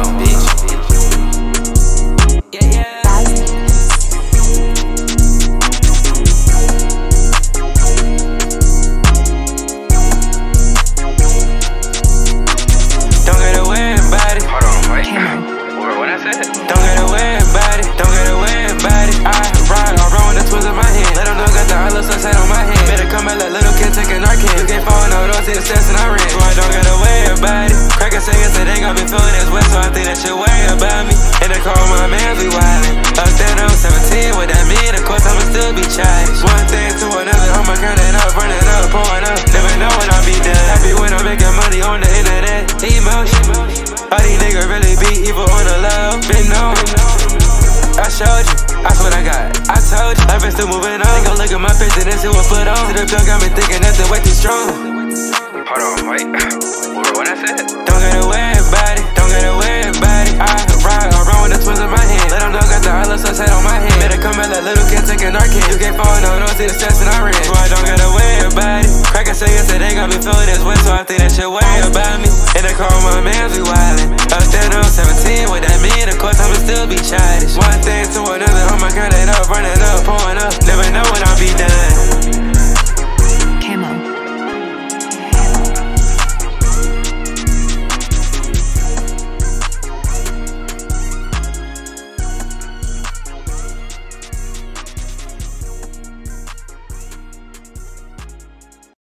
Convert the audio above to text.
bitch. Don't get away about it. Hold on, wait. What I said? Don't get away about it. Don't get away about it. I ride all wrong with the twists in my hand. Let them know got the iluvsluts on my hand. Better come back like little kid taking our can. You can't fall no don't see the steps and I ran. So I don't get away about it. Crack a second, so they got me feeling as well. So I think that shit worry about me. And they call my man be wildin'. Up there, I'm 17, what that mean? Of course, I'ma still be childish. One thing to another, I'ma counting up, running up, pouring up. Never know when I'll be done. Happy when I'm making money on the internet. Emotion. All these niggas really be evil on the love. Been known. I showed you. I swear I got it. I told you. I've been still moving on. They gon' look at my face and then see what put on. To the pill got me thinking that's the way too strong. Hold on, wait. What I said? Don't get away about it. Don't get away about it. I ride all wrong with the twins in my hand. Let them know got the iluvsluts on my hand. Better come back like little kid taking our can. You can't fall no don't see the steps and I ran. So I don't get away about it. Crack a second, so they got me feeling this way. So I think that shit way